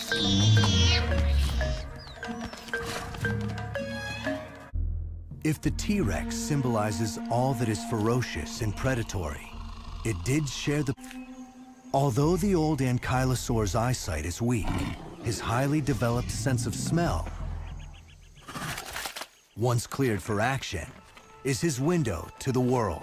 If the T-Rex symbolizes all that is ferocious and predatory, it did share the... Although the old Ankylosaur's eyesight is weak, his highly developed sense of smell, once cleared for action, is his window to the world.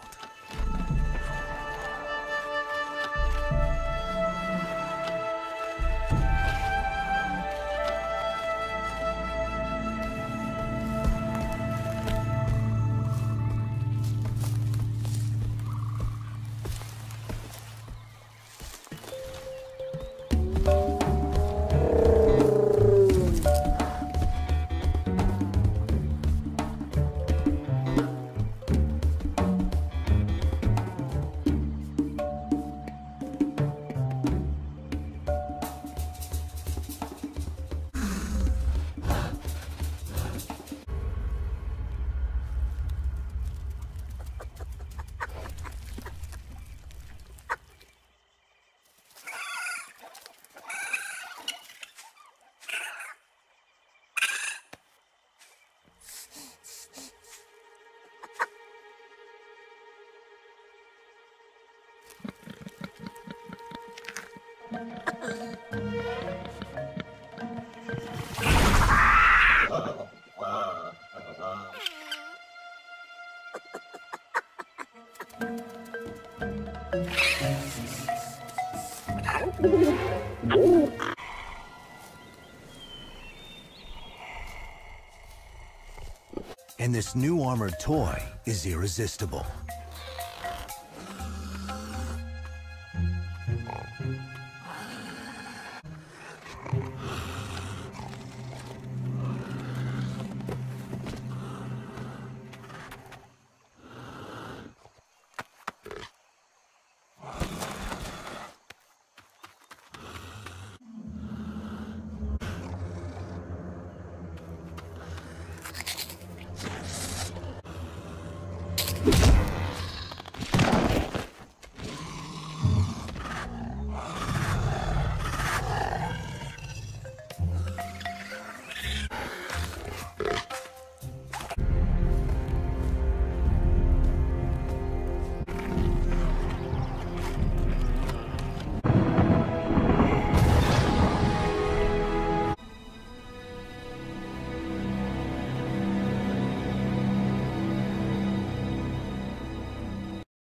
And this new armored toy is irresistible.